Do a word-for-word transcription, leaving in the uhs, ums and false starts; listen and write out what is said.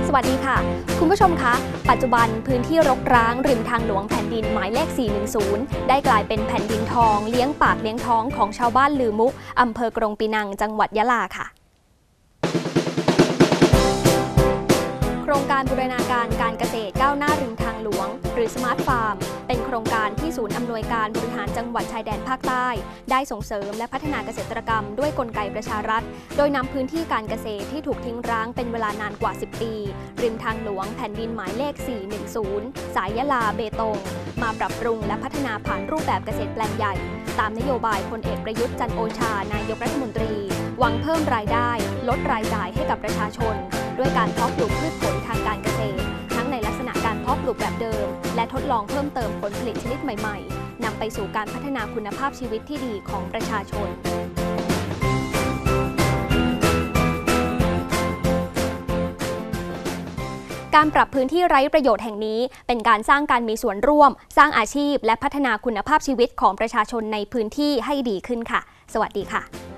สวัสดีค่ะคุณผู้ชมคะปัจจุบันพื้นที่รกร้างริมทางหลวงแผ่นดินหมายเลขสี่หนึ่งศูนย์ได้กลายเป็นแผ่นดินทองเลี้ยงปากเลี้ยงท้องของชาวบ้านลือมุอำเภอกรงปีนังจังหวัดยะลาค่ะโครงการบูรณาการการเกษตรก้าวหน้าริมทางหลวงหรือสมาร์ทฟาร์มเป็นโครงการที่ศูนย์อำนวยการบริหารจังหวัดชายแดนภาคใต้ได้ส่งเสริมและพัฒนาเกษตรกรรมด้วยกลไกประชารัฐโดยนำพื้นที่การเกษตรที่ถูกทิ้งร้างเป็นเวลานานกว่าสิบปีริมทางหลวงแผ่นดินหมายเลขสี่หนึ่งศูนย์สายยะลาเบตงมาปรับปรุงและพัฒนาผ่านรูปแบบเกษตรแปลงใหญ่ตามนโยบายพลเอกประยุทธ์จันทร์โอชานายกรัฐมนตรีหวังเพิ่มรายได้ลดรายจ่ายให้กับประชาชนด้วยการเพาะปลูกพืชผลทางการเกษตรทั้งในลักษณะการเพาะปลูกแบบเดิมและทดลองเพิ่มเติมผลผลิตชนิดใหม่ๆนำไปสู่การพัฒนาคุณภาพชีวิตที่ดีของประชาชนการปรับพื้นที่ไร้ประโยชน์แห่งนี้เป็นการสร้างการมีส่วนร่วมสร้างอาชีพและพัฒนาคุณภาพชีวิตของประชาชนในพื้นที่ให้ดีขึ้นค่ะสวัสดีค่ะ